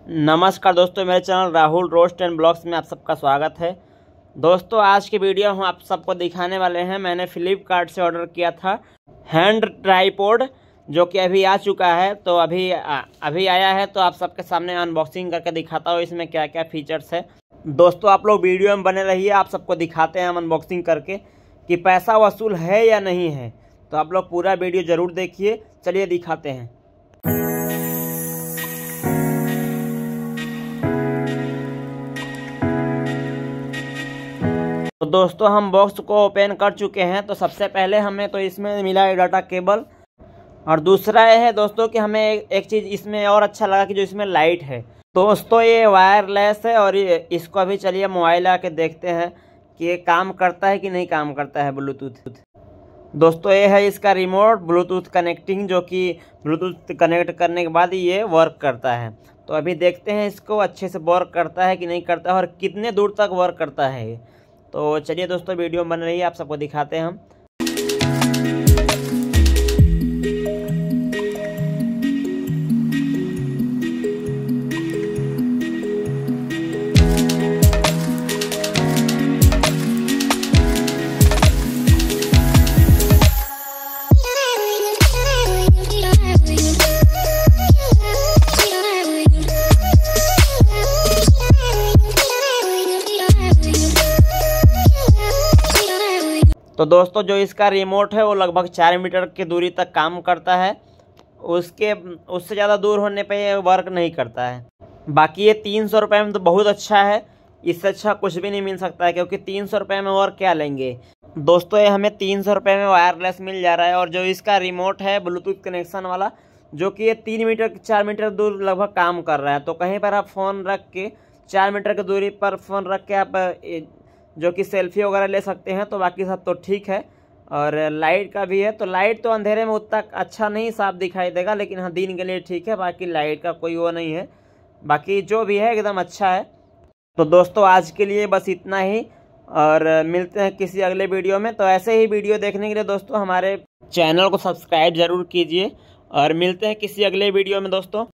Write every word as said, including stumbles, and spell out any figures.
नमस्कार दोस्तों, मेरे channel Rahul roast and blogs में आप सबका स्वागत है। दोस्तों, आज की वीडियो हम आप सबको दिखाने वाले हैं। मैंने फ्लिपकार्ट से ऑर्डर किया था हैंड ट्राइपॉड, जो कि अभी आ चुका है। तो अभी आ, अभी आया है, तो आप सबके सामने अनबॉक्सिंग करके दिखाता हूँ इसमें क्या क्या फीचर्स है। दोस्तों, आप लोग वीडियो में बने रहिए, आप सबको दिखाते हैं हम अनबॉक्सिंग करके कि पैसा वसूल है या नहीं है। तो आप लोग पूरा वीडियो ज़रूर देखिए। चलिए दिखाते हैं। तो दोस्तों, हम बॉक्स को ओपन कर चुके हैं। तो सबसे पहले हमें तो इसमें मिला है डाटा केबल, और दूसरा ये है दोस्तों कि हमें एक, एक चीज़ इसमें और अच्छा लगा कि जो इसमें लाइट है। दोस्तों, ये वायरलेस है, और ये इसको अभी चलिए मोबाइल आके देखते हैं कि ये काम करता है कि नहीं काम करता है ब्लूटूथ। दोस्तों, ये है इसका रिमोट ब्लूटूथ कनेक्टिंग, जो कि ब्लूटूथ कनेक्ट करने के बाद ये वर्क करता है। तो अभी देखते हैं इसको अच्छे से वर्क करता है कि नहीं करता है, और कितने दूर तक वर्क करता है ये। तो चलिए दोस्तों, वीडियो बन रही है, आप सबको दिखाते हैं हम। तो दोस्तों, जो इसका रिमोट है वो लगभग चार मीटर की दूरी तक काम करता है। उसके उससे ज़्यादा दूर होने पे ये वर्क नहीं करता है। बाकी ये तीन सौ रुपये में तो बहुत अच्छा है, इससे अच्छा कुछ भी नहीं मिल सकता है, क्योंकि तीन सौ रुपये में और क्या लेंगे। दोस्तों, ये हमें तीन सौ रुपये में वायरलेस मिल जा रहा है। और जो इसका रिमोट है ब्लूटूथ कनेक्शन वाला, जो कि ये तीन मीटर चार मीटर दूर लगभग काम कर रहा है। तो कहीं पर आप फ़ोन रख के चार मीटर की दूरी पर फ़ोन रख के आप जो कि सेल्फी वगैरह ले सकते हैं। तो बाकी सब तो ठीक है। और लाइट का भी है, तो लाइट तो अंधेरे में उतना अच्छा नहीं साफ दिखाई देगा, लेकिन हाँ, दिन के लिए ठीक है। बाकी लाइट का कोई वो नहीं है, बाकी जो भी है एकदम अच्छा है। तो दोस्तों, आज के लिए बस इतना ही, और मिलते हैं किसी अगले वीडियो में। तो ऐसे ही वीडियो देखने के लिए दोस्तों हमारे चैनल को सब्सक्राइब ज़रूर कीजिए, और मिलते हैं किसी अगले वीडियो में दोस्तों।